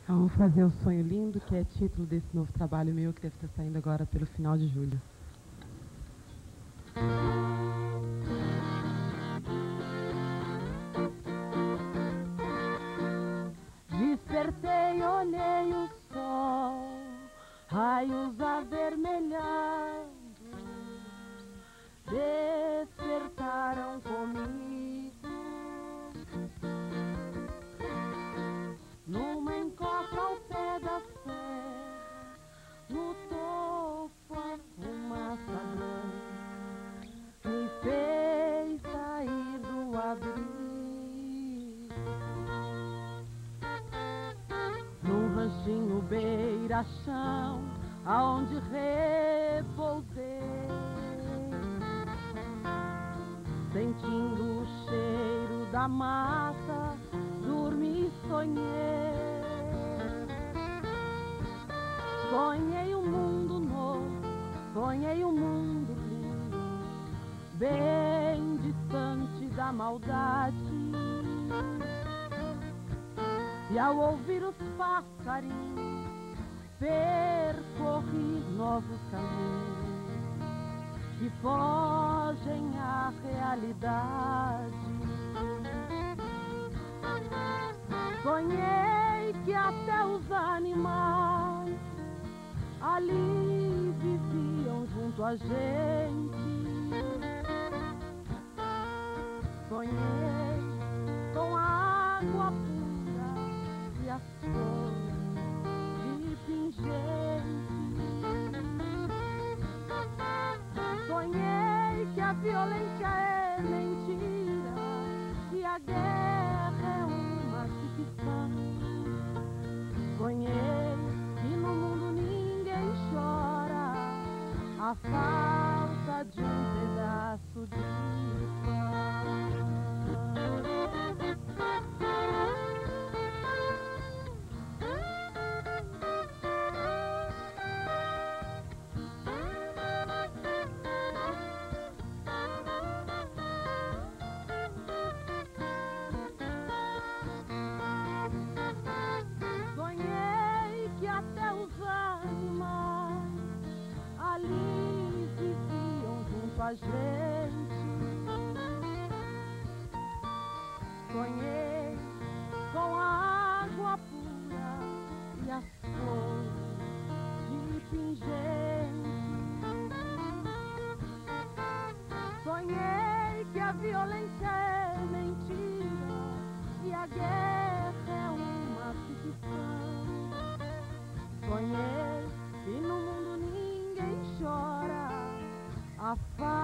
Vamos fazer O Sonho Lindo, que é título desse novo trabalho meu, que deve estar saindo agora pelo final de julho. Despertei, olhei o sol, raios avermelhados despertaram comigo. Numa encosta ao pé da serra, no topo a fumaça branca me fez sair do abrigo. Num ranchinho beira-chão, aonde repousei, sentindo o cheiro da mata, dormi e sonhei. Sonhei um mundo novo, sonhei um mundo lindo, bem distante da maldade. E ao ouvir os passarinhos, percorri novos caminhos que fogem à realidade. Sonhei que até os animais ali viviam junto a gente. Sonhei com a água pura e as flores de pingente. Sonhei que a violência é mentira e a guerra é uma ficção. Sonhei que no mundo ninguém chora a falta de um pedaço de pão. Sonhei que até os animais ali viviam junto a gente. Sonhei com a água pura e as flores de pingente. Sonhei que a violência é mentira e a guerra é uma ficção. Sonhei que no mundo ninguém chora a falta